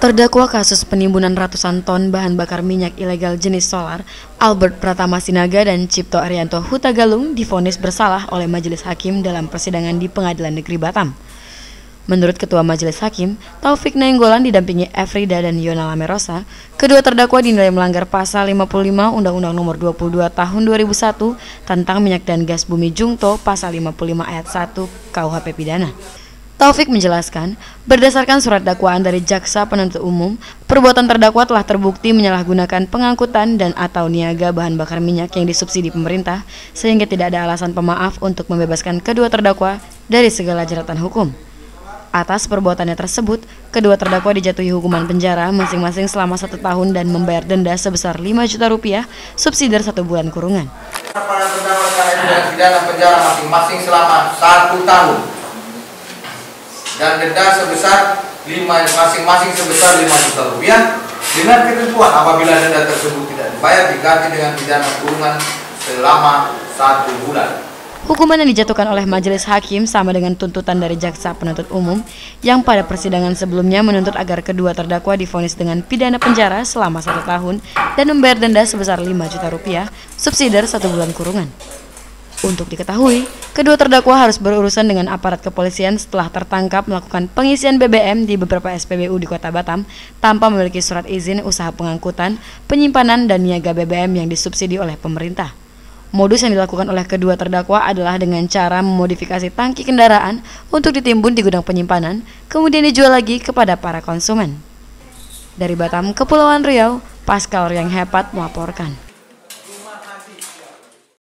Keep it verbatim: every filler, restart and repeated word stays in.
Terdakwa kasus penimbunan ratusan ton bahan bakar minyak ilegal jenis solar, Albert Pratama Sinaga dan Cipto Arianto Hutagalung divonis bersalah oleh Majelis Hakim dalam persidangan di Pengadilan Negeri Batam. Menurut Ketua Majelis Hakim, Taufik Nainggolan didampingi Efrida dan Yona Lamerosa, kedua terdakwa dinilai melanggar pasal lima puluh lima Undang-Undang Nomor dua puluh dua Tahun dua ribu satu tentang minyak dan gas bumi Jungto pasal lima puluh lima ayat satu K U H P Pidana. Taufik menjelaskan, berdasarkan surat dakwaan dari Jaksa Penuntut Umum, perbuatan terdakwa telah terbukti menyalahgunakan pengangkutan dan atau niaga bahan bakar minyak yang disubsidi pemerintah, sehingga tidak ada alasan pemaaf untuk membebaskan kedua terdakwa dari segala jeratan hukum. Atas perbuatannya tersebut, kedua terdakwa dijatuhi hukuman penjara masing-masing selama satu tahun dan membayar denda sebesar lima juta rupiah, subsidi satu bulan kurungan. Para terdakwa dengan pidana penjara masing-masing selama satu tahun dan denda sebesar lima masing-masing sebesar lima juta rupiah dengan ketentuan apabila denda tersebut tidak dibayar diganti dengan pidana kurungan selama satu bulan. Hukuman yang dijatuhkan oleh Majelis Hakim sama dengan tuntutan dari Jaksa Penuntut Umum yang pada persidangan sebelumnya menuntut agar kedua terdakwa divonis dengan pidana penjara selama satu tahun dan membayar denda sebesar lima juta rupiah, subsidi satu bulan kurungan. Untuk diketahui, kedua terdakwa harus berurusan dengan aparat kepolisian setelah tertangkap melakukan pengisian B B M di beberapa S P B U di Kota Batam tanpa memiliki surat izin usaha pengangkutan, penyimpanan, dan niaga B B M yang disubsidi oleh pemerintah. Modus yang dilakukan oleh kedua terdakwa adalah dengan cara memodifikasi tangki kendaraan untuk ditimbun di gudang penyimpanan, kemudian dijual lagi kepada para konsumen. Dari Batam, Kepulauan Riau, Pascal Yang Hepat melaporkan.